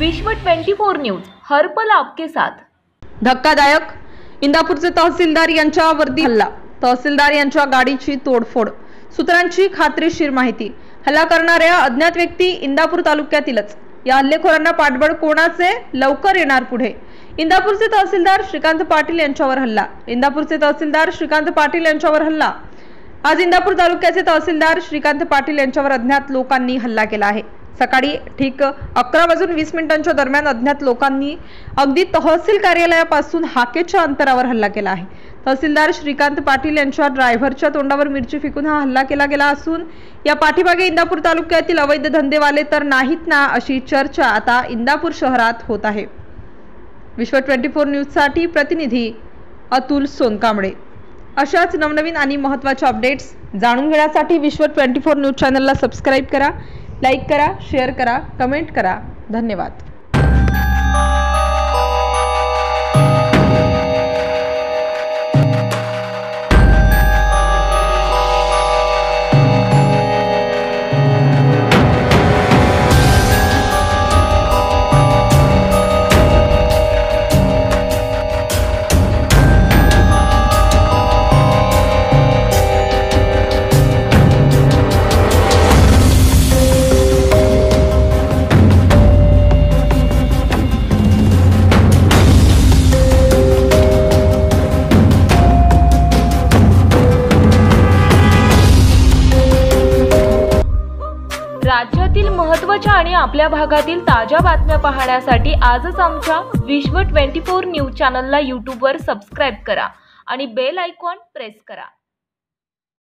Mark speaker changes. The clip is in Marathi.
Speaker 1: विश्व 24 न्यूज हर पल आपके साथ।
Speaker 2: धक्कादायक, इंदापूरचे तहसीलदार यांच्या वर्दी हल्ला, तहसीलदार यांच्या गाडीची तोडफोड, सूत्रांची खात्रीशीर माहिती। हल्ला करणाऱ्या अज्ञात व्यक्ती इंदापूर तालुक्यातीलच। या हल्लेखोरांना पाठबळ कोणाचे, लवकर येणार पुढे। इंदापूरचे तहसीलदार श्रीकांत पाटील यांच्यावर हल्ला। इंदापूरचे तहसीलदार श्रीकांत पाटील यांच्यावर हल्ला। आज इंदापूर तालुक्याचे तहसीलदार श्रीकांत पाटील यांच्यावर अज्ञात लोकांनी हल्ला केला आहे। सकाळी ठीक 11:20 दरम्यान अज्ञात लोकांनी अगदी तहसील कार्यालयापासून हाकेच्या अंतरावर हल्ला केला आहे। तहसीलदार श्रीकांत पाटील यांच्या ड्रायव्हरच्या तोंडावर मिरची फेकून हा हल्ला केला गेला असून या पाठीमागे इंदापूर तालुक्यातील अवैध धंदेवाले तर नाहीत ना, अशी चर्चा आता इंदापूर शहरात होत आहे। विश्व 24 न्यूजसाठी प्रतिनिधी अतुल सोनकांबळे। अशाच नवनवीन आणि महत्त्वाच्या अपडेट्स जाणून घेण्यासाठी विश्व 24 न्यूज चॅनलला सबस्क्राइब करा, लाईक करा, शेअर करा, कमेंट करा। धन्यवाद।
Speaker 1: राज्यातील महत्त्वाच्या आणि आपल्या भागातील ताज्या बातम्या पाहण्यासाठी आजच आमच्या विश्व 24 न्यूज चॅनलला YouTube वर सबस्क्राइब करा आणि बेल आयकॉन प्रेस करा।